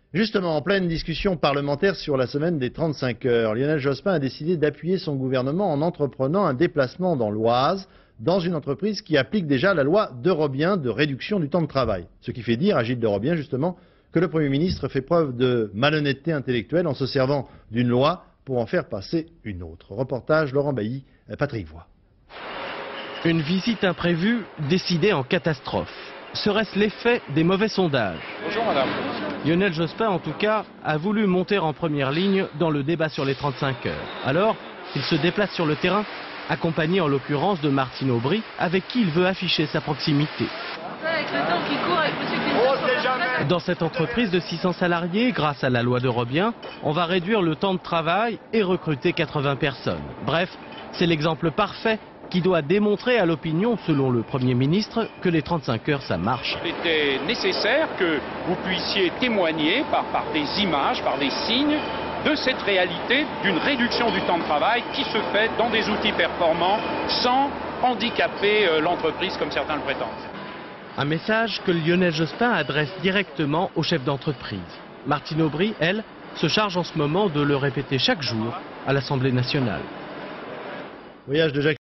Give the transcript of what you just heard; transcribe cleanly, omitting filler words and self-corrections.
Justement, en pleine discussion parlementaire sur la semaine des 35 heures, Lionel Jospin a décidé d'appuyer son gouvernement en entreprenant un déplacement dans l'Oise, dans une entreprise qui applique déjà la loi de Robien de réduction du temps de travail. Ce qui fait dire à Gilles de Robien, justement, que le Premier ministre fait preuve de malhonnêteté intellectuelle en se servant d'une loi pour en faire passer une autre. Reportage Laurent Bailly, Patrick Voix. Une visite imprévue décidée en catastrophe. Serait-ce l'effet des mauvais sondages? Bonjour madame. Lionel Jospin, en tout cas, a voulu monter en première ligne dans le débat sur les 35 heures. Alors, il se déplace sur le terrain, accompagné en l'occurrence de Martine Aubry, avec qui il veut afficher sa proximité. Avec le temps qui court, avec M. Dans cette entreprise de 600 salariés, grâce à la loi de Robien, on va réduire le temps de travail et recruter 80 personnes. Bref, c'est l'exemple parfait qui doit démontrer à l'opinion, selon le Premier ministre, que les 35 heures, ça marche. Il était nécessaire que vous puissiez témoigner par des images, par des signes, de cette réalité d'une réduction du temps de travail qui se fait dans des outils performants sans handicaper l'entreprise comme certains le prétendent. Un message que Lionel Jospin adresse directement aux chefs d'entreprise. Martine Aubry, elle, se charge en ce moment de le répéter chaque jour à l'Assemblée nationale. Voyage de Jacques